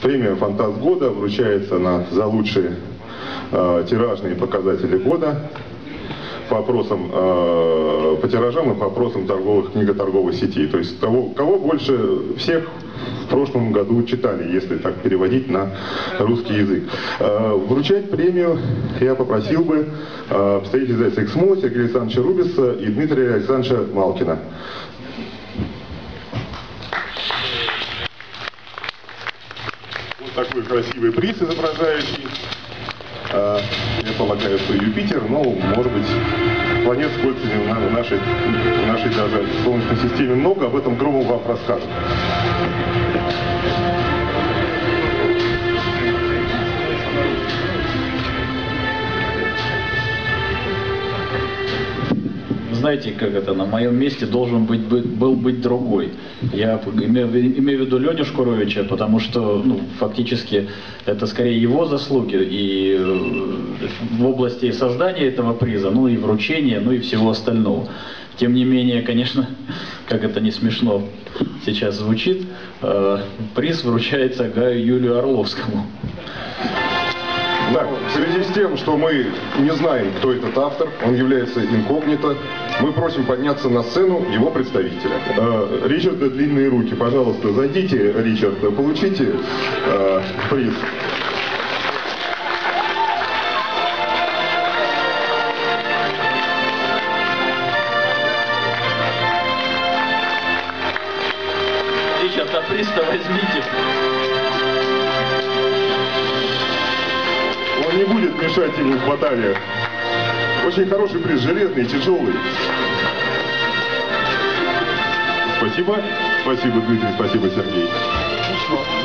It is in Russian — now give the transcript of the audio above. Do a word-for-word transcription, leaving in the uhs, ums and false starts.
Премия «Фантаст года» вручается на, за лучшие э, тиражные показатели года по опросам, э, по тиражам и по опросам торговых, книготорговых сетей. То есть того, кого больше всех в прошлом году читали, если так переводить на русский язык. Э, вручать премию я попросил бы э, представителей издательства «Эксмо» Сергея Александровича Рубиса и Дмитрия Александровича Малкина. Вот такой красивый приз, изображающий, э, я полагаю, что Юпитер, но, может быть, планет с кольцами в нашей, в нашей даже Солнечной системе много, об этом Громов вам расскажет. Знаете, как это, на моем месте должен быть, был быть другой. Я имею, имею в виду Леню Шкуровича, потому что, ну, фактически, это скорее его заслуги и в области создания этого приза, ну и вручения, ну и всего остального. Тем не менее, конечно, как это не смешно сейчас звучит, приз вручается Гаю Юлию Орловскому. Да, в связи с тем, что мы не знаем, кто этот автор, он является инкогнито, мы просим подняться на сцену его представителя. Э, Ричарда «Длинные руки». Пожалуйста, зайдите, Ричард, получите э, приз. Ричард, а приз-то возьмите. Он не будет мешать ему в баталиях. Очень хороший приз, железный, тяжелый. Спасибо. Спасибо, Дмитрий, спасибо, Сергей.